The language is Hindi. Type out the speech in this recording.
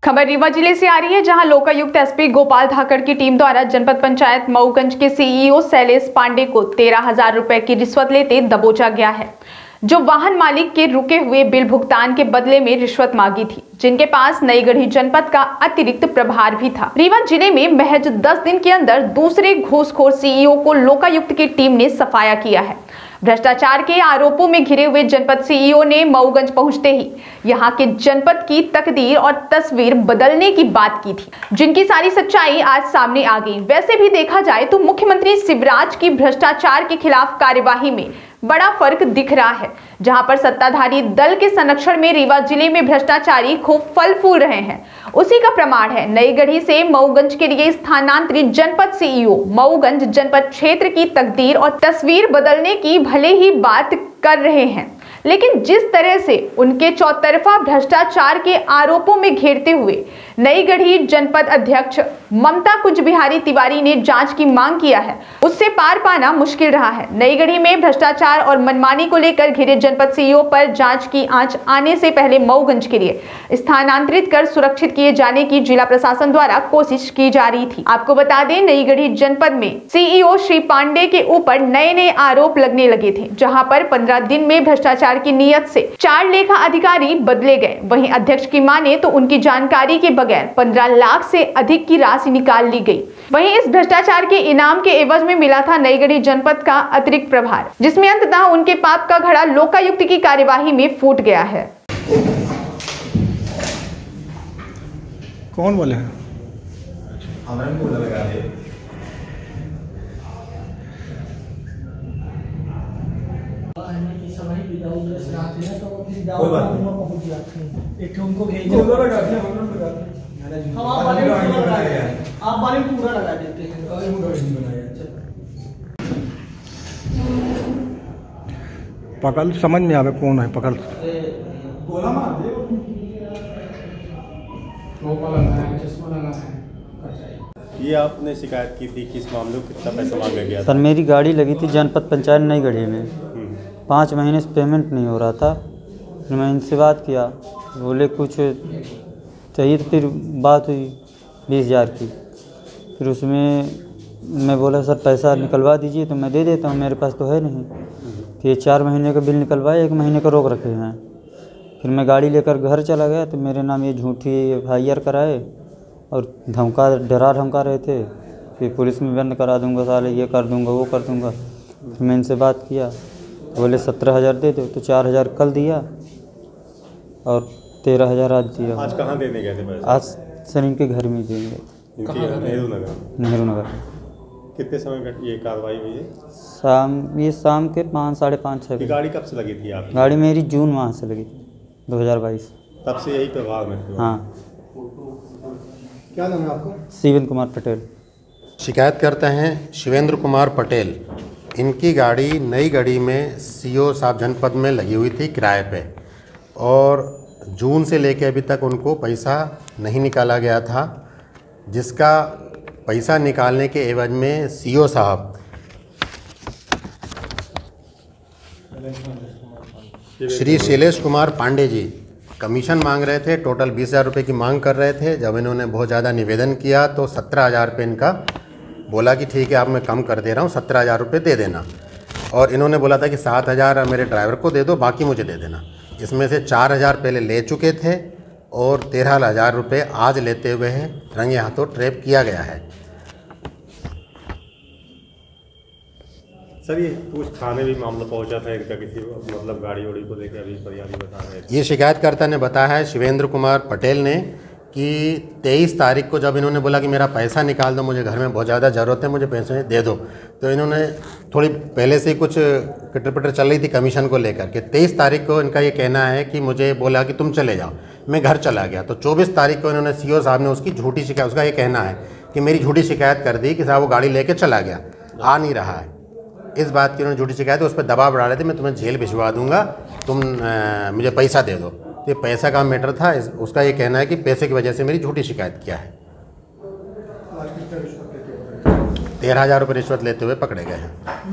खबर रीवा जिले से आ रही है, जहां लोकायुक्त एसपी गोपाल धाकड़ की टीम द्वारा जनपद पंचायत मऊगंज के सीईओ शैलेश पांडे को 13,000 रुपए की रिश्वत लेते दबोचा गया है, जो वाहन मालिक के रुके हुए बिल भुगतान के बदले में रिश्वत मांगी थी, जिनके पास नईगढ़ी जनपद का अतिरिक्त प्रभार भी था। रीवा जिले में महज 10 दिन के अंदर दूसरे घूसखोर सीईओ को लोकायुक्त की टीम ने सफाया किया है। भ्रष्टाचार के आरोपों में घिरे हुए जनपद सीईओ ने मऊगंज पहुंचते ही यहां के जनपद की तकदीर और तस्वीर बदलने की बात की थी, जिनकी सारी सच्चाई आज सामने आ गई। वैसे भी देखा जाए तो मुख्यमंत्री शिवराज की भ्रष्टाचार के खिलाफ कार्यवाही में बड़ा फर्क दिख रहा है, जहां पर सत्ताधारी दल के संरक्षण में रीवा जिले में भ्रष्टाचारी खूब फल फूल रहे हैं। उसी का प्रमाण है नईगढ़ी से मऊगंज के लिए स्थानांतरित जनपद सीईओ मऊगंज जनपद क्षेत्र की तकदीर और तस्वीर बदलने की भले ही बात कर रहे हैं, लेकिन जिस तरह से उनके चौतरफा भ्रष्टाचार के आरोपों में घेरते हुए नईगढ़ी जनपद अध्यक्ष ममता कुछ बिहारी तिवारी ने जांच की मांग किया है, उससे पार पाना मुश्किल रहा है। नईगढ़ी में भ्रष्टाचार और मनमानी को लेकर घिरे जनपद सीईओ पर जांच की आंच आने से पहले मऊगंज के लिए स्थानांतरित कर सुरक्षित किए जाने की जिला प्रशासन द्वारा कोशिश की जा रही थी। आपको बता दें, नईगढ़ी जनपद में सीईओ श्री पांडे के ऊपर नए नए आरोप लगने लगे थे, जहां पर 15 दिन में भ्रष्टाचार की नीयत से 4 लेखा अधिकारी बदले गए। वहीं अध्यक्ष की माने तो उनकी जानकारी के बगैर 15 लाख से अधिक की राशि निकाल ली गई। वहीं इस भ्रष्टाचार के इनाम के एवज में मिला था नईगढ़ी जनपद का अतिरिक्त प्रभार, जिसमें अंततः उनके पाप का घड़ा लोकायुक्त की कार्यवाही में फूट गया है। कौन बोले हैं? कोई बात नहीं, एक उनको भेज आप वाले पूरा लगा देते हैं। पकड़ समझ में आवे कौन है, पकड़ गोला मार दे, चश्मा लगा है। ये आपने शिकायत की थी, किस मामले में कितना पैसा मांगा गया था? सर, मेरी गाड़ी लगी थी जनपद पंचायत नईगढ़ी में, 5 महीने से पेमेंट नहीं हो रहा था। फिर मैं इनसे बात किया, बोले कुछ चाहिए, तो फिर बात हुई 20,000 की। फिर उसमें मैं बोला सर पैसा निकलवा दीजिए तो मैं दे देता हूँ, मेरे पास तो है नहीं। फिर ये 4 महीने का बिल निकलवाए, 1 महीने का रोक रखे हैं। फिर मैं गाड़ी लेकर घर चला गया तो मेरे नाम ये झूठी FIR कराए और डरा धमका रहे थे कि पुलिस में बंद करा दूंगा, साले ये कर दूंगा वो कर दूंगा। फिर मैं इनसे बात किया, बोले 17,000 दे दो, तो 4,000 कल दिया और 13,000 आज दिया। आज कहाँ देने गए थे पैसे? आज सर इनके घर में देंगे, नेहरू नगर। कितने समय का ये कार्रवाई हुई है? शाम के 5, साढ़े 5, 6 बजे। गाड़ी कब से लगी थी आपकी? गाड़ी मेरी जून माह से लगी थी, 2022। तब से यही प्रभाव में थी? हाँ। क्या नाम है आपका? शिवेंद्र कुमार पटेल। शिकायत करते हैं शिवेंद्र कुमार पटेल। इनकी गाड़ी नईगढ़ी में सीईओ साहब जनपद में लगी हुई थी किराए पे, और जून से लेके अभी तक उनको पैसा नहीं निकाला गया था, जिसका पैसा निकालने के एवज में सीईओ साहब श्री शैलेश कुमार पांडे जी कमीशन मांग रहे थे। टोटल 20,000 रुपये की मांग कर रहे थे। जब इन्होंने बहुत ज़्यादा निवेदन किया तो 17,000 रुपये इनका बोला कि ठीक है, आप मैं कम कर दे रहा हूँ, 17,000 रुपये दे देना। और इन्होंने बोला था कि 7,000 मेरे ड्राइवर को दे दो, बाकी मुझे दे देना। इसमें से 4,000 पहले ले चुके थे और 13,000 रुपये आज लेते हुए हैं। रंगे हाथों ट्रैप किया गया है। सर, ये कुछ थाने भी मामला पहुंचा था इनका, किसी मतलब गाड़ी वाड़ी को लेकर अभी फरियादी बता रहे थे। ये शिकायतकर्ता ने बताया है शिवेंद्र कुमार पटेल ने कि 23 तारीख को जब इन्होंने बोला कि मेरा पैसा निकाल दो, मुझे घर में बहुत ज़्यादा ज़रूरत है, मुझे पैसे दे दो, तो इन्होंने थोड़ी पहले से कुछ कटर पटर चल रही थी कमीशन को लेकर के। 23 तारीख को इनका ये कहना है कि मुझे बोला कि तुम चले जाओ, मैं घर चला गया। तो 24 तारीख को इन्होंने सीईओ साहब ने उसकी झूठी शिकायत, उसका ये कहना है कि मेरी झूठी शिकायत कर दी कि साहब वो गाड़ी लेके चला गया, आ नहीं रहा है। इस बात की उन्होंने झूठी शिकायत है, उस पर दबाव बढ़ा रहे थे, मैं तुम्हें जेल भिजवा दूंगा, तुम मुझे पैसा दे दो। तो ये पैसा का मैटर था। उसका ये कहना है कि पैसे की वजह से मेरी झूठी शिकायत किया है। 13,000 रुपये रिश्वत लेते हुए पकड़े गए हैं।